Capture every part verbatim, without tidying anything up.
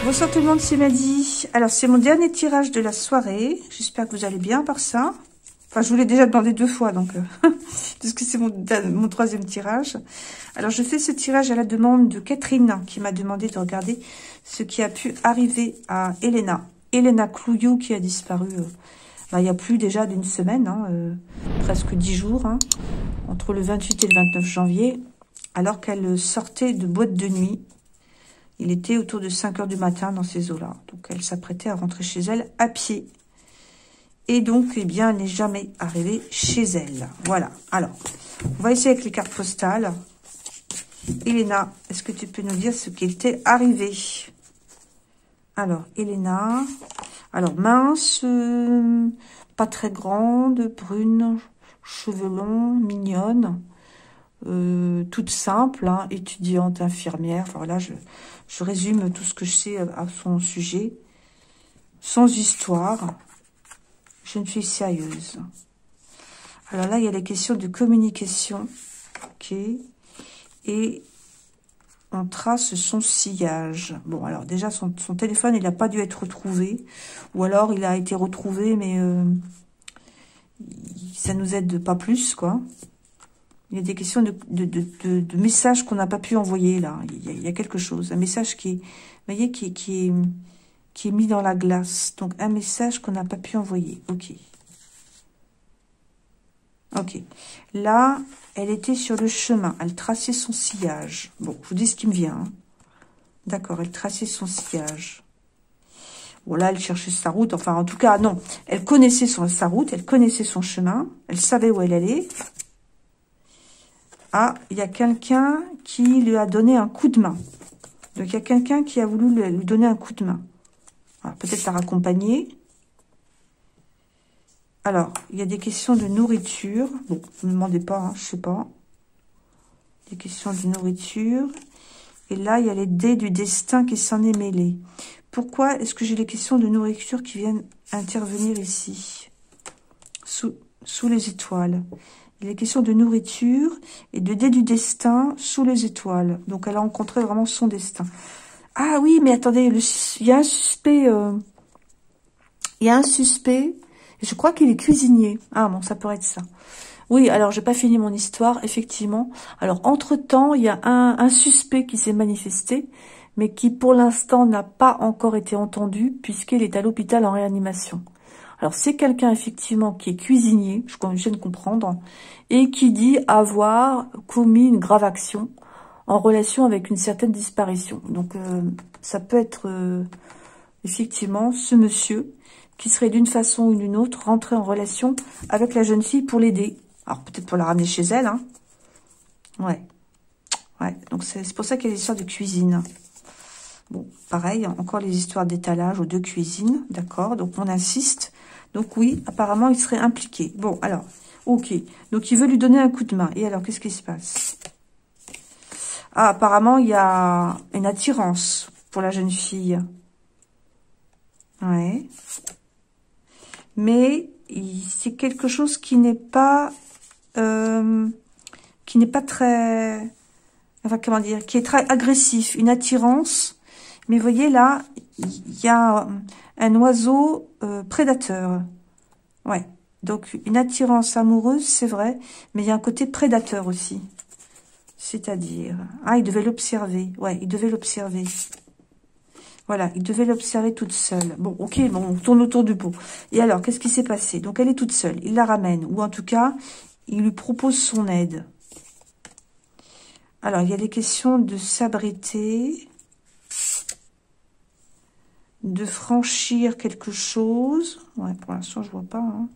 Bonsoir tout le monde, c'est Madi. Alors, c'est mon dernier tirage de la soirée. J'espère que vous allez bien par ça. Enfin, je vous l'ai déjà demandé deux fois, donc... Euh, parce que c'est mon, mon troisième tirage. Alors, je fais ce tirage à la demande de Catherine, qui m'a demandé de regarder ce qui a pu arriver à Elena. Elena Clouillou, qui a disparu... Euh, bah, il y a plus déjà d'une semaine, hein, euh, presque dix jours, hein, entre le vingt-huit et le vingt-neuf janvier, alors qu'elle sortait de boîte de nuit. Il était autour de cinq heures du matin dans ces eaux-là. Donc, elle s'apprêtait à rentrer chez elle à pied. Et donc, eh bien, elle n'est jamais arrivée chez elle. Voilà. Alors, on va essayer avec les cartes postales. Elena, est-ce que tu peux nous dire ce qui était arrivé? Alors, Elena... Alors, mince, euh, pas très grande, brune, cheveux longs, mignonne, euh, toute simple, hein, étudiante, infirmière. Enfin, voilà, je, je résume tout ce que je sais à son sujet. Sans histoire, jeune fille sérieuse. Alors là, il y a les questions de communication. Ok. Et... on trace son sillage. Bon, alors déjà, son, son téléphone, il n'a pas dû être retrouvé. Ou alors, il a été retrouvé, mais euh, ça nous aide pas plus, quoi. Il y a des questions de, de, de, de, de messages qu'on n'a pas pu envoyer, là. Il y, a, il y a quelque chose. Un message qui est, vous voyez, qui, qui, est, qui est mis dans la glace. Donc, un message qu'on n'a pas pu envoyer. Ok. Ok. Là... elle était sur le chemin. Elle traçait son sillage. Bon, je vous dis ce qui me vient. Hein. D'accord, elle traçait son sillage. Bon, là, elle cherchait sa route. Enfin, en tout cas, non. Elle connaissait son, sa route. Elle connaissait son chemin. Elle savait où elle allait. Ah, il y a quelqu'un qui lui a donné un coup de main. Donc, il y a quelqu'un qui a voulu lui donner un coup de main. Peut-être la raccompagner. Alors, il y a des questions de nourriture. Bon, ne me demandez pas, hein, je sais pas. Des questions de nourriture. Et là, il y a les dés du destin qui s'en est mêlé. Pourquoi est-ce que j'ai les questions de nourriture qui viennent intervenir ici? Sous, sous les étoiles. Il y a les questions de nourriture et de dés du destin sous les étoiles. Donc, elle a rencontré vraiment son destin. Ah oui, mais attendez, le, il y a un suspect... Euh, il y a un suspect... Je crois qu'il est cuisinier. Ah bon, ça pourrait être ça. Oui, alors j'ai pas fini mon histoire, effectivement. Alors, entre-temps, il y a un, un suspect qui s'est manifesté, mais qui pour l'instant n'a pas encore été entendu, puisqu'il est à l'hôpital en réanimation. Alors, c'est quelqu'un, effectivement, qui est cuisinier, je viens de comprendre, et qui dit avoir commis une grave action en relation avec une certaine disparition. Donc, euh, ça peut être, euh, effectivement, ce monsieur qui serait d'une façon ou d'une autre rentré en relation avec la jeune fille pour l'aider. Alors, peut-être pour la ramener chez elle, hein. Ouais. Ouais, donc c'est pour ça qu'il y a des histoires de cuisine. Bon, pareil, encore les histoires d'étalage ou de cuisine, d'accord. Donc, on insiste. Donc, oui, apparemment, il serait impliqué. Bon, alors, ok. Donc, il veut lui donner un coup de main. Et alors, qu'est-ce qui se passe? Ah, apparemment, il y a une attirance pour la jeune fille. Ouais. Mais c'est quelque chose qui n'est pas, euh, qui n'est pas très, enfin comment dire, qui est très agressif, une attirance. Mais vous voyez là, il y a un oiseau euh, prédateur. Ouais, donc une attirance amoureuse, c'est vrai, mais il y a un côté prédateur aussi. C'est-à-dire, ah, il devait l'observer. Ouais, il devait l'observer. Voilà, il devait l'observer toute seule. Bon, ok, bon, on tourne autour du pot. Et alors, qu'est-ce qui s'est passé? Donc, elle est toute seule. Il la ramène. Ou en tout cas, il lui propose son aide. Alors, il y a des questions de s'abriter. De franchir quelque chose. Ouais, pour l'instant, je vois pas. Hein.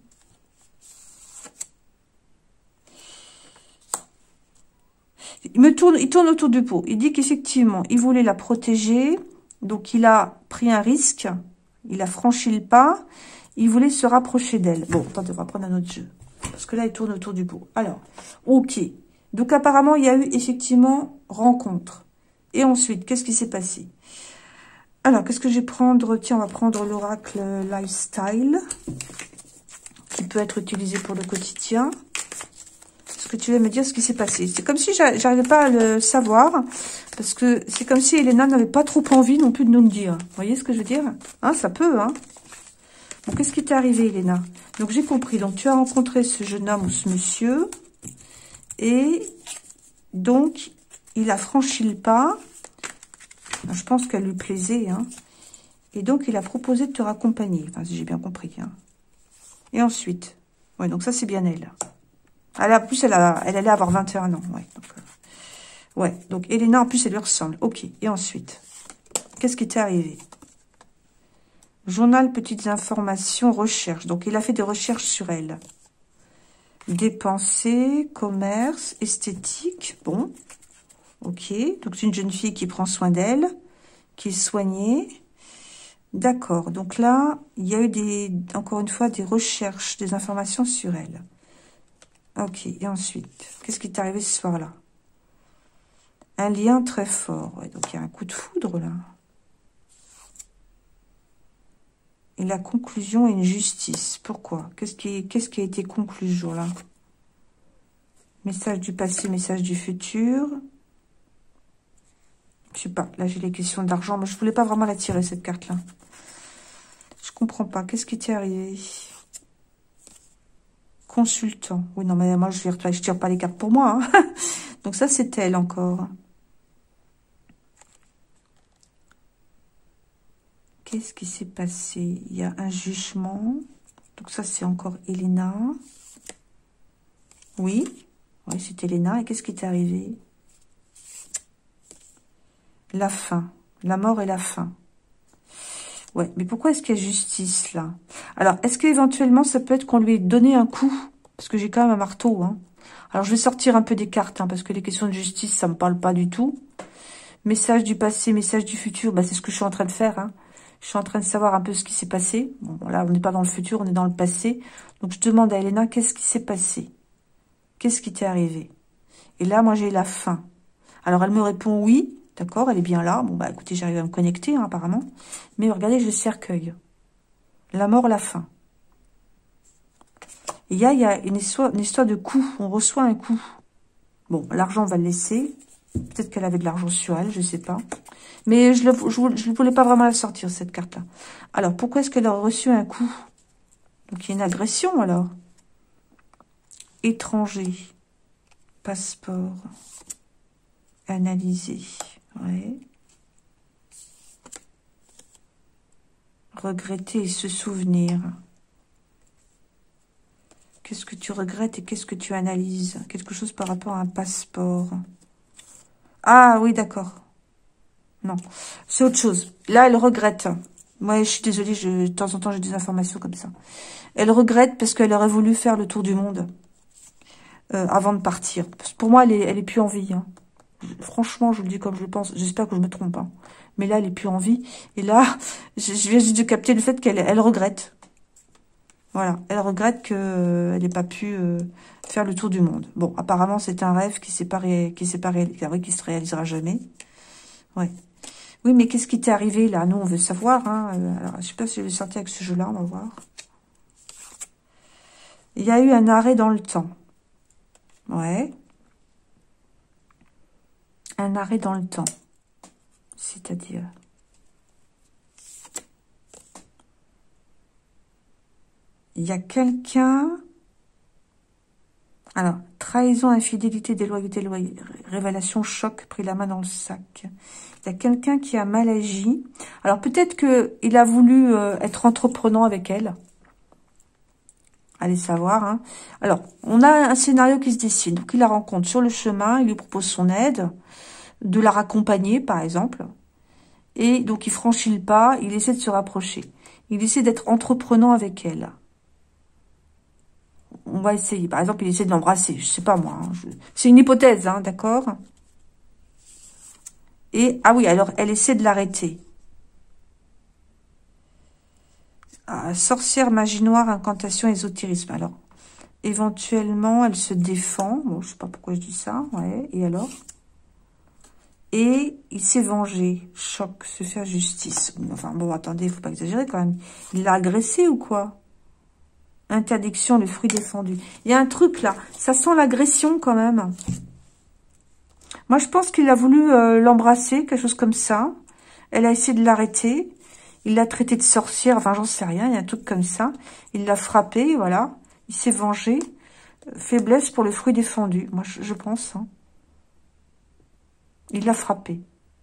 Il me tourne, il tourne autour du pot. Il dit qu'effectivement, il voulait la protéger. Donc, il a pris un risque. Il a franchi le pas. Il voulait se rapprocher d'elle. Bon, attendez, on va prendre un autre jeu. Parce que là, il tourne autour du pot. Alors, ok. Donc, apparemment, il y a eu effectivement rencontre. Et ensuite, qu'est-ce qui s'est passé? Alors, qu'est-ce que je vais prendre? Tiens, on va prendre l'oracle Lifestyle. Qui peut être utilisé pour le quotidien. Est-ce que tu vas me dire ce qui s'est passé. C'est comme si j'arrivais pas à le savoir, parce que c'est comme si Elena n'avait pas trop envie non plus de nous le dire. Vous voyez ce que je veux dire? Hein, ça peut, hein. Bon, qu'est-ce qui t'est arrivé, Elena? Donc, j'ai compris. Donc, tu as rencontré ce jeune homme ou ce monsieur. Et donc, il a franchi le pas. Je pense qu'elle lui plaisait, hein. Et donc, il a proposé de te raccompagner. Enfin, si j'ai bien compris, hein. Et ensuite, ouais, donc ça, c'est bien elle. Elle a, en plus, elle, a, elle allait avoir vingt et un ans. Ouais, donc, euh, ouais, donc Elena, en plus, elle lui ressemble. Ok, et ensuite, qu'est-ce qui t'est arrivé? Journal, petites informations, recherche. Donc, il a fait des recherches sur elle. Des pensées, commerce, esthétique. Bon, ok. Donc, c'est une jeune fille qui prend soin d'elle, qui est soignée. D'accord. Donc là, il y a eu des, encore une fois, des recherches, des informations sur elle. Ok. Et ensuite, qu'est-ce qui t'est arrivé ce soir-là? Un lien très fort. Ouais, donc, il y a un coup de foudre, là. Et la conclusion est une justice. Pourquoi? Qu'est-ce qui, qu'est-ce qui a été conclu ce jour-là? Message du passé, message du futur. Je sais pas. Là, j'ai les questions d'argent, mais je voulais pas vraiment la tirer, cette carte-là. Je comprends pas. Qu'est-ce qui t'est arrivé? Consultant. Oui, non, mais moi, je ne tire pas les cartes pour moi. Hein. Donc ça, c'est elle encore. Qu'est-ce qui s'est passé? Il y a un jugement. Donc ça, c'est encore Elena. Oui. Oui, c'est Elena. Et qu'est-ce qui t'est arrivé? La fin. La mort et la fin. Ouais, mais pourquoi est-ce qu'il y a justice, là? Alors, est-ce qu'éventuellement, ça peut être qu'on lui ait donné un coup? Parce que j'ai quand même un marteau, hein. Alors, je vais sortir un peu des cartes, hein, parce que les questions de justice, ça me parle pas du tout. Message du passé, message du futur, bah, c'est ce que je suis en train de faire, hein. Je suis en train de savoir un peu ce qui s'est passé. Bon, là, on n'est pas dans le futur, on est dans le passé. Donc, je demande à Elena, qu'est-ce qui s'est passé? Qu'est-ce qui t'est arrivé? Et là, moi, j'ai la fin. Alors, elle me répond oui. D'accord, elle est bien là. Bon, bah, écoutez, j'arrive à me connecter, hein, apparemment. Mais regardez, j'ai le cercueil. La mort, la fin. Il y a, il y a une histoire, une histoire de coup. On reçoit un coup. Bon, l'argent, on va le laisser. Peut-être qu'elle avait de l'argent sur elle, je sais pas. Mais je ne voulais pas vraiment la sortir, cette carte-là. Alors, pourquoi est-ce qu'elle a reçu un coup? Donc, il y a une agression, alors. Étranger. Passeport. Analyser. Ouais. Regretter et se souvenir. Qu'est-ce que tu regrettes et qu'est-ce que tu analyses? Quelque chose par rapport à un passeport. Ah oui, d'accord. Non, c'est autre chose. Là, elle regrette. Moi, je suis désolée, je, de temps en temps, j'ai des informations comme ça. Elle regrette parce qu'elle aurait voulu faire le tour du monde euh, avant de partir. Pour moi, elle est, elle est plus en vie. Hein. Franchement, je le dis comme je le pense. J'espère que je me trompe pas. Mais là, elle est plus en vie. Et là, je, je viens juste de capter le fait qu'elle elle regrette. Voilà, elle regrette qu'elle euh, n'ait pas pu euh, faire le tour du monde. Bon, apparemment, c'est un rêve qui s'est pas, ré... qui s'est pas ré... qui se réalisera jamais. Ouais. Oui, mais qu'est-ce qui t'est arrivé, là? Nous, on veut savoir. Hein. Alors, je sais pas si je vais sortir avec ce jeu-là, on va voir. Il y a eu un arrêt dans le temps. Ouais. Un arrêt dans le temps. C'est-à-dire... Il y a quelqu'un... Alors, trahison, infidélité, déloyauté, loyauté, révélation, choc, pris la main dans le sac. Il y a quelqu'un qui a mal agi. Alors, peut-être qu'il a voulu euh, être entreprenant avec elle. Allez savoir. Hein. Alors, on a un scénario qui se dessine. Donc, il la rencontre sur le chemin. Il lui propose son aide. De la raccompagner, par exemple. Et donc, il franchit le pas. Il essaie de se rapprocher. Il essaie d'être entreprenant avec elle. On va essayer. Par exemple, il essaie de l'embrasser. Je sais pas, moi. Hein. Je... C'est une hypothèse, hein, d'accord? Et, ah oui, alors, elle essaie de l'arrêter. Ah, sorcière, magie noire, incantation, ésotérisme. Alors, éventuellement, elle se défend. Bon, je sais pas pourquoi je dis ça. Ouais, et alors? Et il s'est vengé. Choc, se faire justice. Enfin, bon, attendez, faut pas exagérer quand même. Il l'a agressé ou quoi? Interdiction, le fruit défendu. Il y a un truc là. Ça sent l'agression quand même. Moi, je pense qu'il a voulu euh, l'embrasser, quelque chose comme ça. Elle a essayé de l'arrêter. Il l'a traité de sorcière. Enfin, j'en sais rien. Il y a un truc comme ça. Il l'a frappé, voilà. Il s'est vengé. Faiblesse pour le fruit défendu. Moi, je, je pense. Hein. Il l'a frappé.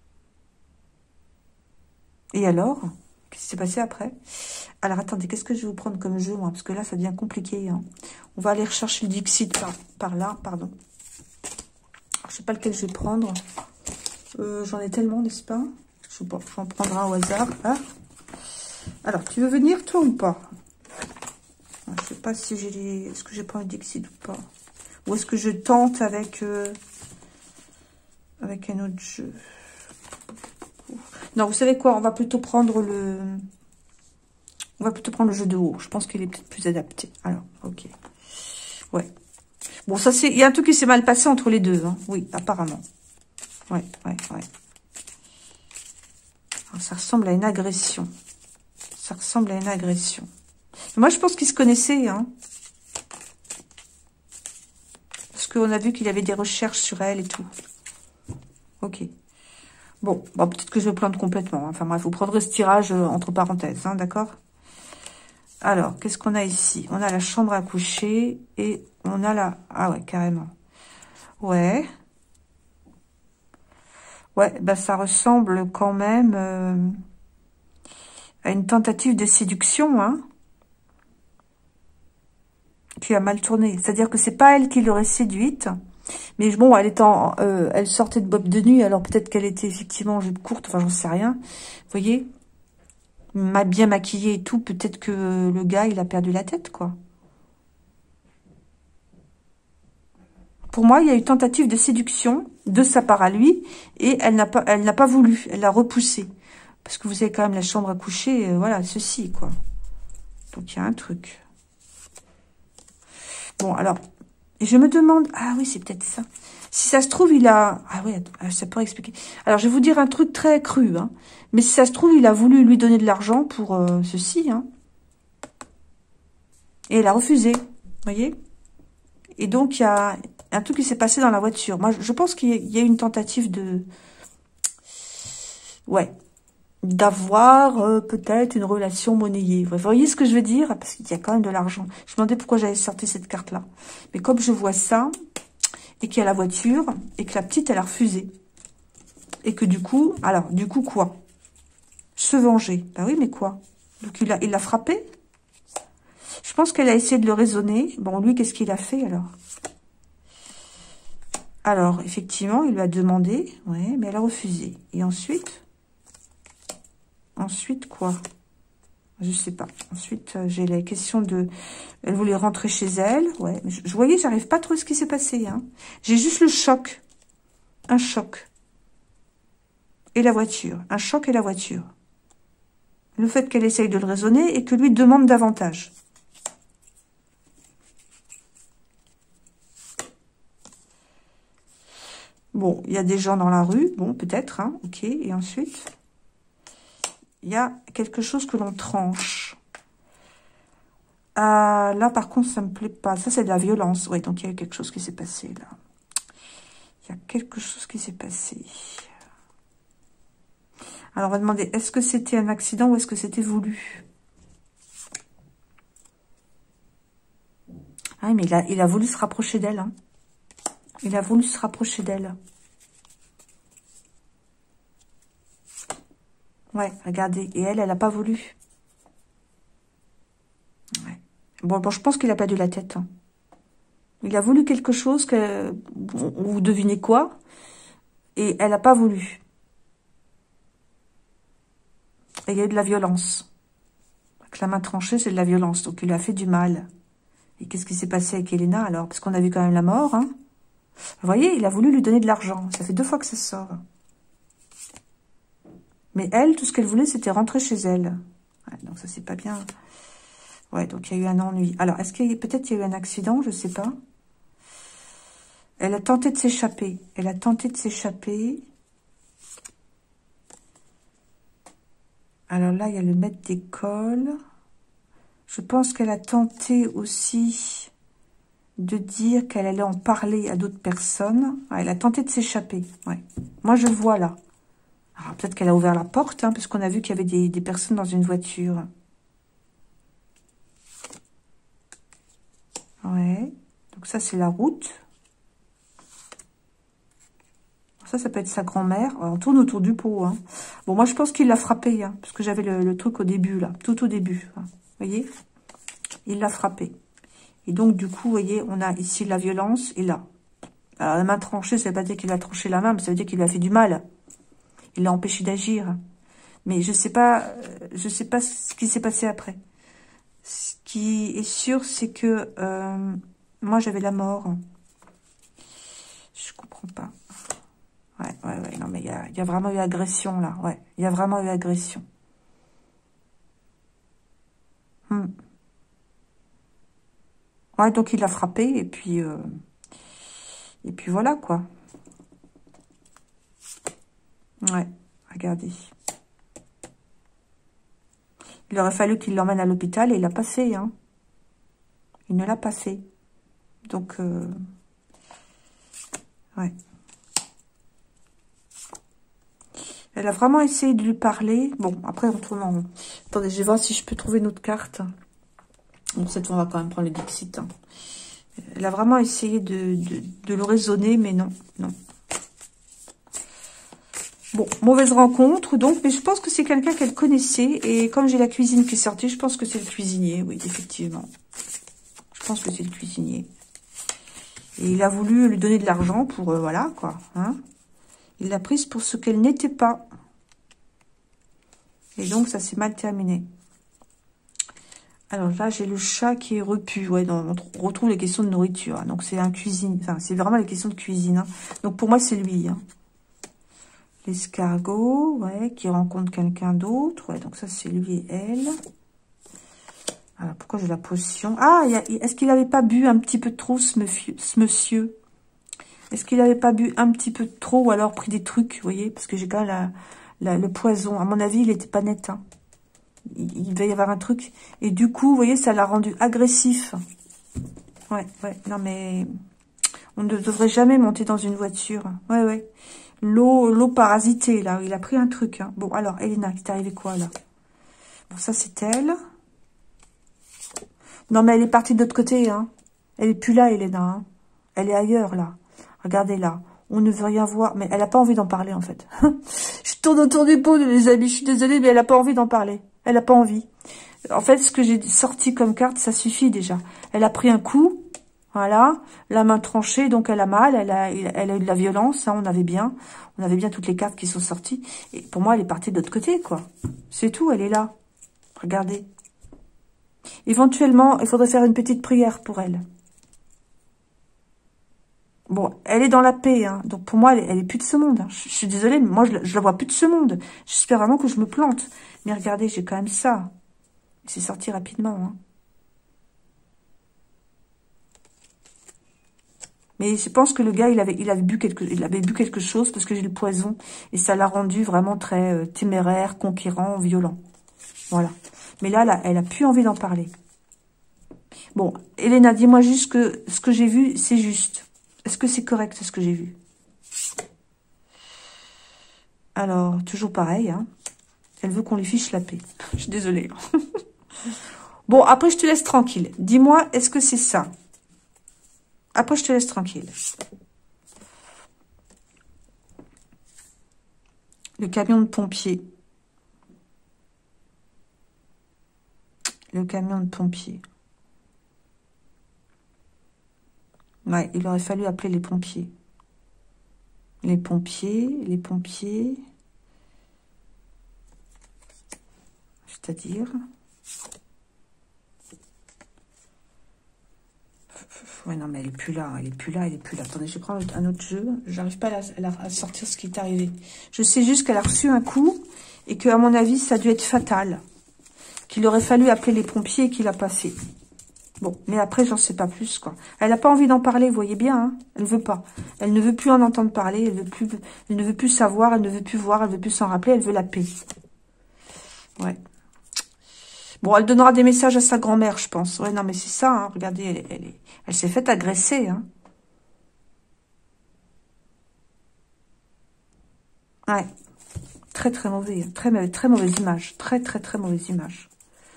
Et alors ? Qu'est-ce qui s'est passé après? Alors, attendez, qu'est-ce que je vais vous prendre comme jeu, moi? Parce que là, ça devient compliqué. Hein. On va aller rechercher le Dixit par, par là, pardon. Alors, je sais pas lequel je vais prendre. Euh, J'en ai tellement, n'est-ce pas? Je sais pas, j'en prendrai un au hasard. Ah. Alors, tu veux venir, toi, ou pas? Je sais pas si j'ai les... Est-ce que j'ai pas un Dixit ou pas? Ou est-ce que je tente avec... Euh... Avec un autre jeu? Non, vous savez quoi? On va plutôt prendre le... On va plutôt prendre le jeu de haut. Je pense qu'il est peut-être plus adapté. Alors, ok. Ouais. Bon, ça c'est... Il y a un truc qui s'est mal passé entre les deux. Hein. Oui, apparemment. Ouais, ouais, ouais. Alors, ça ressemble à une agression. Ça ressemble à une agression. Moi, je pense qu'ils se connaissaient. Hein. Parce qu'on a vu qu'il avait des recherches sur elle et tout. Ok. Bon, bon peut-être que je plante complètement. Enfin bref, vous prendrez ce tirage euh, entre parenthèses, hein, d'accord? Alors, qu'est-ce qu'on a ici? On a la chambre à coucher et on a la... Ah ouais, carrément. Ouais. Ouais, bah ça ressemble quand même euh, à une tentative de séduction, hein, qui a mal tourné. C'est-à-dire que c'est pas elle qui l'aurait séduite. Mais bon, elle étant, euh, elle sortait de bob de nuit, alors peut-être qu'elle était effectivement en jupe courte, enfin j'en sais rien. Vous voyez, m'a bien maquillée et tout, peut-être que le gars, il a perdu la tête, quoi. Pour moi, il y a eu tentative de séduction de sa part à lui, et elle n'a pas, elle n'a pas voulu, elle l'a repoussé. Parce que vous avez quand même la chambre à coucher, euh, voilà, ceci, quoi. Donc il y a un truc. Bon, alors, et je me demande, ah oui, c'est peut-être ça. Si ça se trouve, il a... Ah oui, ça pourrait expliquer. Alors, je vais vous dire un truc très cru. Hein. Mais si ça se trouve, il a voulu lui donner de l'argent pour euh, ceci. Hein. Et elle a refusé. Vous voyez? Et donc, il y a un truc qui s'est passé dans la voiture. Moi, je pense qu'il y a une tentative de... Ouais. D'avoir euh, peut-être une relation monnayée. Vous voyez ce que je veux dire? Parce qu'il y a quand même de l'argent. Je me demandais pourquoi j'avais sorti cette carte-là. Mais comme je vois ça... et qu'il y a la voiture, et que la petite, elle a refusé. Et que du coup, alors, du coup, quoi? Se venger. Ben oui, mais quoi? Donc, il l'a il l'a frappé. Je pense qu'elle a essayé de le raisonner. Bon, lui, qu'est-ce qu'il a fait, alors? Alors, effectivement, il lui a demandé, ouais, mais elle a refusé. Et ensuite? Ensuite, quoi? Je sais pas. Ensuite, euh, j'ai la question de... Elle voulait rentrer chez elle. Ouais, mais je, je voyais, j'arrive pas à trouver ce qui s'est passé. Hein. J'ai juste le choc. Un choc. Et la voiture. Un choc et la voiture. Le fait qu'elle essaye de le raisonner et que lui demande davantage. Bon, il y a des gens dans la rue. Bon, peut-être. Hein, ok. Et ensuite, il y a quelque chose que l'on tranche. Ah, là, par contre, ça me plaît pas. Ça, c'est de la violence. Oui, donc il y a quelque chose qui s'est passé, là. Il y a quelque chose qui s'est passé. Alors, on va demander, est-ce que c'était un accident ou est-ce que c'était voulu? Ah, mais il a, il a voulu se rapprocher d'elle. Hein. Il a voulu se rapprocher d'elle. Ouais, regardez. Et elle, elle n'a pas voulu. Ouais. Bon, bon, je pense qu'il a perdu la tête. Hein. Il a voulu quelque chose que... Vous devinez quoi? Et elle n'a pas voulu. Et il y a eu de la violence. Avec la main tranchée, c'est de la violence. Donc, il lui a fait du mal. Et qu'est-ce qui s'est passé avec Elena, alors? Parce qu'on a vu quand même la mort, hein. Vous voyez, il a voulu lui donner de l'argent. Ça fait deux fois que ça sort. Mais elle, tout ce qu'elle voulait, c'était rentrer chez elle. Ouais, donc, ça, c'est pas bien. Ouais, donc, il y a eu un ennui. Alors, est-ce qu'il y a peut-être qu'il y a eu un accident? Je sais pas. Elle a tenté de s'échapper. Elle a tenté de s'échapper. Alors là, il y a le maître d'école. Je pense qu'elle a tenté aussi de dire qu'elle allait en parler à d'autres personnes. Ouais, elle a tenté de s'échapper. Ouais. Moi, je le vois là. Alors, peut-être qu'elle a ouvert la porte, hein, parce qu'on a vu qu'il y avait des, des personnes dans une voiture. Ouais. Donc ça, c'est la route. Ça, ça peut être sa grand-mère. On tourne autour du pot. Hein. Bon, moi, je pense qu'il l'a frappé, hein, parce que j'avais le, le truc au début, là. Tout au début. Hein. Vous voyez? Il l'a frappé. Et donc, du coup, vous voyez, on a ici la violence et là. Alors, la main tranchée, ça veut pas dire qu'il a tranché la main, mais ça veut dire qu'il lui a fait du mal. Il l'a empêché d'agir. Mais je sais pas, je sais pas ce qui s'est passé après. Ce qui est sûr, c'est que euh, moi, j'avais la mort. Je comprends pas. Ouais, ouais, ouais. Non, mais il y a, y a vraiment eu agression, là. Ouais, il y a vraiment eu agression. Hmm. Ouais, donc il l'a frappé, et puis... Euh, et puis voilà, quoi. Ouais, regardez. Il aurait fallu qu'il l'emmène à l'hôpital, et il l'a pas fait, hein. Il ne l'a pas fait. Donc, euh, ouais. Elle a vraiment essayé de lui parler. Bon, après, on tourne en rond. Attendez, je vais voir si je peux trouver une autre carte. Bon, cette fois, on va quand même prendre le Dixit. Hein. Elle a vraiment essayé de, de, de le raisonner, mais non, non. Bon, mauvaise rencontre, donc, mais je pense que c'est quelqu'un qu'elle connaissait. Et comme j'ai la cuisine qui est sortie, je pense que c'est le cuisinier, oui, effectivement. Je pense que c'est le cuisinier. Et il a voulu lui donner de l'argent pour, euh, voilà, quoi. Hein. Il l'a prise pour ce qu'elle n'était pas. Et donc, ça s'est mal terminé. Alors là, j'ai le chat qui est repu. Ouais, donc on retrouve les questions de nourriture. Donc, c'est un cuisine. Enfin, c'est vraiment les questions de cuisine. Hein. Donc, pour moi, c'est lui. Hein. L'escargot, ouais, qui rencontre quelqu'un d'autre. Ouais, donc ça, c'est lui et elle. Alors, pourquoi j'ai la potion? Ah, est-ce qu'il n'avait pas bu un petit peu trop, ce monsieur, ce monsieur Est-ce qu'il n'avait pas bu un petit peu trop ou alors pris des trucs, vous voyez? Parce que j'ai quand même la, la, le poison. À mon avis, il n'était pas net. Hein. Il, il devait y avoir un truc. Et du coup, vous voyez, ça l'a rendu agressif. Ouais, ouais. Non, mais on ne devrait jamais monter dans une voiture. Ouais, ouais. L'eau l'eau parasitée, là. Il a pris un truc. Hein. Bon, alors, Elena, il t'est arrivé quoi, là? Bon, ça, c'est elle. Non, mais elle est partie de l'autre côté. Hein. Elle est plus là, Elena. Hein. Elle est ailleurs, là. Regardez, là. On ne veut rien voir. Mais elle n'a pas envie d'en parler, en fait. Je tourne autour du pot, les amis. Je suis désolée, mais elle n'a pas envie d'en parler. Elle n'a pas envie. En fait, ce que j'ai sorti comme carte, ça suffit déjà. Elle a pris un coup. Voilà. La main tranchée, donc elle a mal. Elle a, elle a eu de la violence. Hein, on avait bien. On avait bien toutes les cartes qui sont sorties. Et pour moi, elle est partie de l'autre côté, quoi. C'est tout. Elle est là. Regardez. Éventuellement, il faudrait faire une petite prière pour elle. Bon, elle est dans la paix, hein. Donc pour moi, elle, elle est plus de ce monde. Hein. Je, je suis désolée, mais moi, je, je la vois plus de ce monde. J'espère vraiment que je me plante. Mais regardez, j'ai quand même ça. C'est sorti rapidement. Hein. Mais je pense que le gars, il avait, il avait bu quelque, il avait bu quelque chose parce que j'ai le poison et ça l'a rendu vraiment très euh, téméraire, conquérant, violent. Voilà. Mais là, là, elle a plus envie d'en parler. Bon, Elena, dis-moi juste que ce que j'ai vu, c'est juste. Est-ce que c'est correct, ce que j'ai vu? Alors, toujours pareil, hein. Elle veut qu'on lui fiche la paix. Je suis désolée. Bon, après, je te laisse tranquille. Dis-moi, est-ce que c'est ça? Après, je te laisse tranquille. Le camion de pompiers. Le camion de pompiers. Ouais, il aurait fallu appeler les pompiers. Les pompiers, les pompiers. C'est-à-dire... Ouais, non, mais elle est plus là, elle est plus là, elle est plus là. Attendez, je vais prendre un autre jeu. J'arrive pas à, la, à sortir ce qui est arrivé. Je sais juste qu'elle a reçu un coup et que, à mon avis, ça a dû être fatal. Qu'il aurait fallu appeler les pompiers et qu'il a pas fait. Bon, mais après, j'en sais pas plus, quoi. Elle n'a pas envie d'en parler, vous voyez bien, hein. Elle veut pas. Elle ne veut plus en entendre parler, elle veut plus, elle ne veut plus savoir, elle ne veut plus voir, elle veut plus s'en rappeler, elle veut la paix. Ouais. Bon, elle donnera des messages à sa grand-mère, je pense. Ouais, non, mais c'est ça, hein. Regardez, elle, elle, elle, elle s'est faite agresser, hein. Ouais. Très, très mauvais. Très, très mauvaise image. Très, très, très mauvaise image.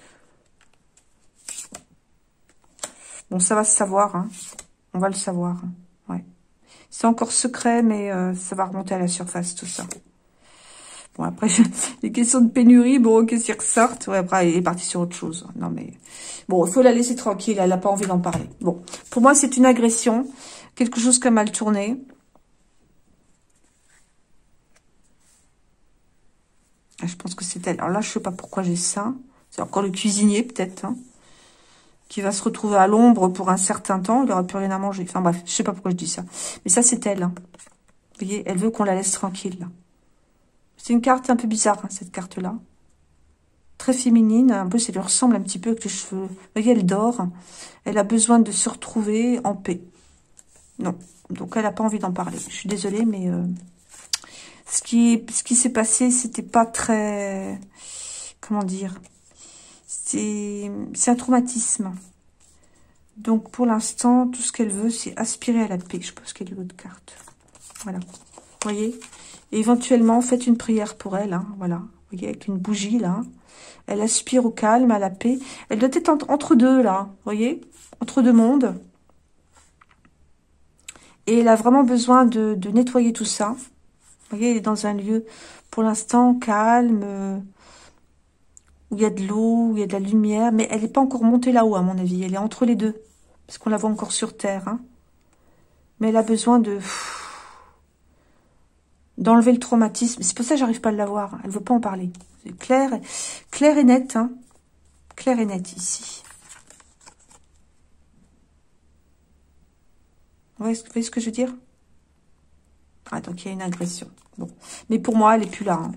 Bon, ça va se savoir, hein. On va le savoir. Hein. Ouais. C'est encore secret, mais euh, ça va remonter à la surface, tout ça. Bon, après, les questions de pénurie, bon, qu'est-ce qui ressortent? Ouais, après, elle est partie sur autre chose. Non, mais... Bon, il faut la laisser tranquille, elle n'a pas envie d'en parler. Bon, pour moi, c'est une agression. Quelque chose qui a mal tourné. Je pense que c'est elle. Alors là, je sais pas pourquoi j'ai ça. C'est encore le cuisinier, peut-être, hein, qui va se retrouver à l'ombre pour un certain temps. Il n'aura plus rien à manger. Enfin bref, je sais pas pourquoi je dis ça. Mais ça, c'est elle. Hein. Vous voyez, elle veut qu'on la laisse tranquille. Là. C'est une carte un peu bizarre, hein, cette carte-là. Très féminine. En plus, elle lui ressemble un petit peu avec les cheveux. Vous voyez, elle dort. Elle a besoin de se retrouver en paix. Non. Donc, elle n'a pas envie d'en parler. Je suis désolée, mais... Euh... Ce qui, ce qui s'est passé, c'était pas très... Comment dire? C'est un traumatisme. Donc, pour l'instant, tout ce qu'elle veut, c'est aspirer à la paix. Je pense qu'elle est l'autre carte. Voilà. Vous voyez? Et éventuellement, faites une prière pour elle. Hein, voilà. Vous voyez, avec une bougie, là. Elle aspire au calme, à la paix. Elle doit être entre, entre deux, là. Vous voyez? Entre deux mondes. Et elle a vraiment besoin de, de nettoyer tout ça. Vous voyez, elle est dans un lieu, pour l'instant, calme, euh, où il y a de l'eau, où il y a de la lumière, mais elle n'est pas encore montée là-haut, à mon avis. Elle est entre les deux, parce qu'on la voit encore sur Terre. Hein. Mais elle a besoin de d'enlever le traumatisme. C'est pour ça que j'arrive pas à la voir. Elle veut pas en parler. C'est clair, clair et net. Hein. Clair et net, ici. Vous voyez ce que je veux dire? Ah, donc il y a une agression. Bon. Mais pour moi, elle n'est plus là. Hein.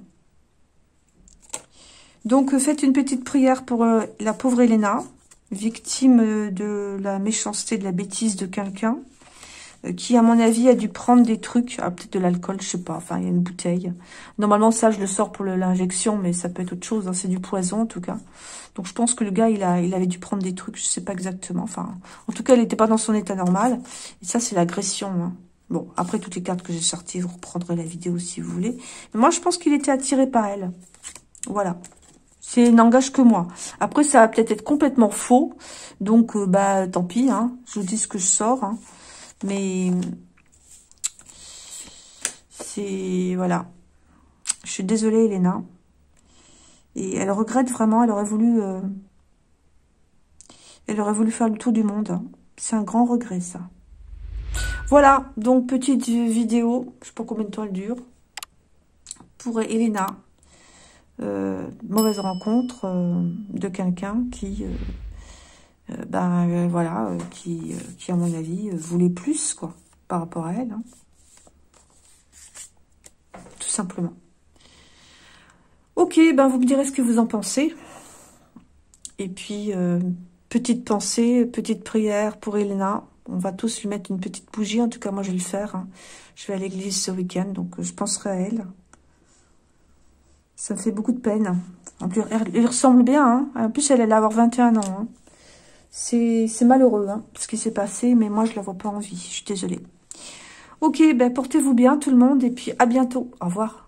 Donc, faites une petite prière pour euh, la pauvre Elena, victime de la méchanceté, de la bêtise de quelqu'un, euh, qui, à mon avis, a dû prendre des trucs, ah, peut-être de l'alcool, je sais pas, enfin, il y a une bouteille. Normalement, ça, je le sors pour l'injection, mais ça peut être autre chose, hein, c'est du poison, en tout cas. Donc, je pense que le gars, il, a, il avait dû prendre des trucs, je sais pas exactement, enfin, en tout cas, il n'était pas dans son état normal, et ça, c'est l'agression, hein. Bon, après, toutes les cartes que j'ai sorties, vous reprendrez la vidéo si vous voulez. Mais moi, je pense qu'il était attiré par elle. Voilà. C'est n'engage que moi. Après, ça va peut-être être complètement faux. Donc, euh, bah, tant pis. Hein. Je vous dis ce que je sors. Hein. Mais, c'est... Voilà. Je suis désolée, Elena. Et elle regrette vraiment. Elle aurait voulu... Euh, elle aurait voulu faire le tour du monde. Hein. C'est un grand regret, ça. Voilà. Donc, petite vidéo. Je sais pas combien de temps elle dure. Pour Elena. Euh, mauvaise rencontre euh, de quelqu'un qui, euh, euh, ben euh, voilà, euh, qui, euh, qui à mon avis euh, voulait plus quoi par rapport à elle, hein. Tout simplement. Ok, ben vous me direz ce que vous en pensez. Et puis euh, petite pensée, petite prière pour Elena. On va tous lui mettre une petite bougie. En tout cas, moi je vais le faire. Hein. Je vais à l'église ce week-end, donc je penserai à elle. Ça me fait beaucoup de peine. En plus, elle, elle ressemble bien. Hein. En plus, elle allait avoir vingt et un ans. Hein. C'est malheureux hein, ce qui s'est passé, mais moi, je la vois pas en vie. Je suis désolée. Ok, ben portez-vous bien tout le monde et puis à bientôt. Au revoir.